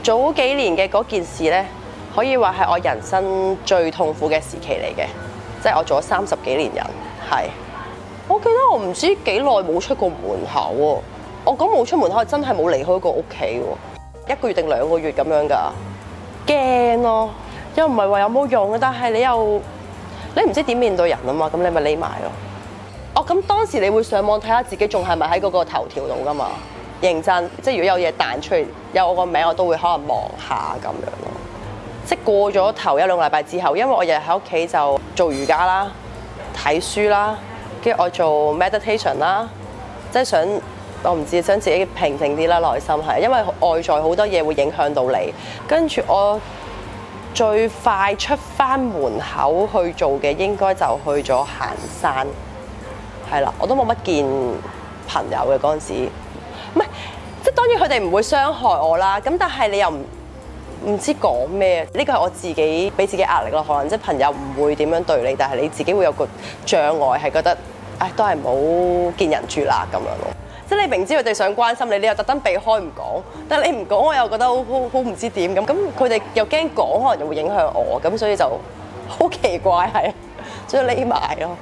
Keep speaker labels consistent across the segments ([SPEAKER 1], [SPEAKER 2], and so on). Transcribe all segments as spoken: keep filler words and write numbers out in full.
[SPEAKER 1] 早幾年嘅嗰件事咧，可以話係我人生最痛苦嘅時期嚟嘅，即係我做咗三十幾年人，係。我記得我唔知幾耐冇出過門口喎。我講冇出門口，真係冇離開過屋企喎，一個月定兩個月咁樣㗎。驚咯，又唔係話有冇用嘅，但係你又你唔知點面對人啊嘛，咁你咪匿埋咯。哦，咁當時你會上網睇下自己仲係咪喺嗰個頭條度㗎嘛？認真，即係如果有嘢彈出嚟，有我個名，我都會可能望下咁樣咯。即係過咗頭一兩個禮拜之後，因為我日日喺屋企就做瑜伽啦、睇書啦，跟住我做 meditation 啦，即係想我唔知想自己平靜啲啦，內心係，因為外在好多嘢會影響到你。跟住我最快出翻門口去做嘅，應該就去咗行山，係啦，我都冇乜見朋友嘅嗰陣時。唔係，即係當然佢哋唔會傷害我啦。咁但係你又唔唔知講咩？呢個係我自己俾自己壓力咯。可能即係朋友唔會點樣對你，但係你自己會有個障礙，係覺得唉都係唔好見人住啦咁樣咯。即係你明知佢哋想關心你，你又特登避開唔講。但係你唔講，我又覺得好好好唔知點咁。咁佢哋又驚講，可能又會影響我。咁所以就好奇怪係，所以匿埋咯。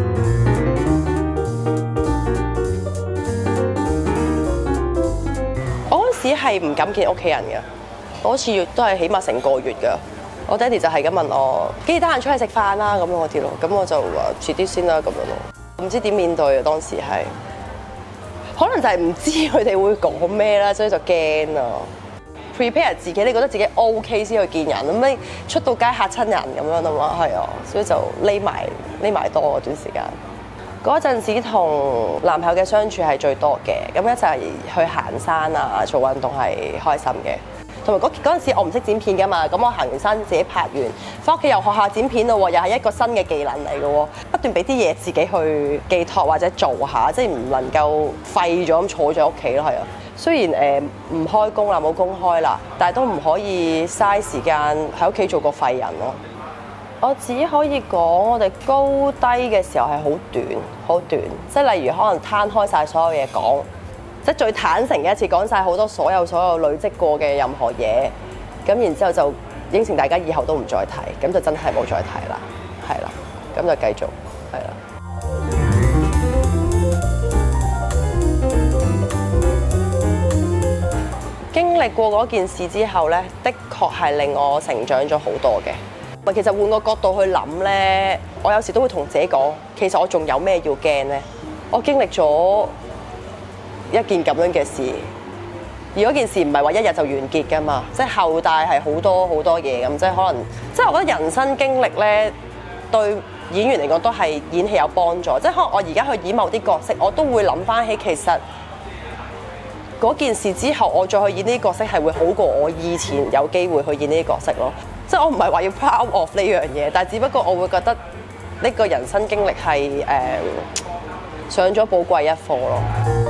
[SPEAKER 1] 只係唔敢見屋企人嘅，嗰次都係起碼成個月㗎。我爹哋就係咁問我，幾時得閒出去食飯啦咁樣嗰啲咯。咁我就話遲啲先啦咁樣咯。唔知點面對啊，當時係，可能就係唔知佢哋會講咩啦，所以就驚啊。prepare 自己，你覺得自己 OK 先去見人，咁你出到街嚇親人咁樣啊嘛，係啊，所以就匿埋匿埋多嗰段時間。嗰陣時同男朋友嘅相處係最多嘅，咁一齊去行山啊，做運動係開心嘅。同埋嗰嗰陣時我唔識剪片㗎嘛，咁我行完山自己拍完，翻屋企又學下剪片咯喎，又係一個新嘅技能嚟嘅喎，不斷俾啲嘢自己去寄託或者做下，即係唔能夠廢咗咁坐咗屋企咯，係啊。雖然誒唔開工啦，冇公開啦，但係都唔可以嘥時間喺屋企做個廢人咯。我只可以講，我哋高低嘅時候係好短，好短。即係例如可能攤開晒所有嘢講，即係最坦誠嘅一次講晒好多所有所有累積過嘅任何嘢，咁然之後就應承大家以後都唔再提，咁就真係冇再提啦，係啦，咁就繼續係啦。經歷過嗰件事之後咧，的確係令我成長咗好多嘅。其實換個角度去諗咧，我有時都會同自己講，其實我仲有咩要驚咧？我經歷咗一件咁樣嘅事，而嗰件事唔係話一日就完結㗎嘛，即係後帶係好多好多嘢咁，即係可能，即係我覺得人生經歷咧，對演員嚟講都係演戲有幫助。即係可能我而家去演某啲角色，我都會諗翻起其實嗰件事之後，我再去演呢啲角色係會好過我以前有機會去演呢啲角色咯。即係我唔係話要 proud of 呢樣嘢，但係只不過我會覺得呢個人生經歷係誒、呃、上咗寶貴一課咯。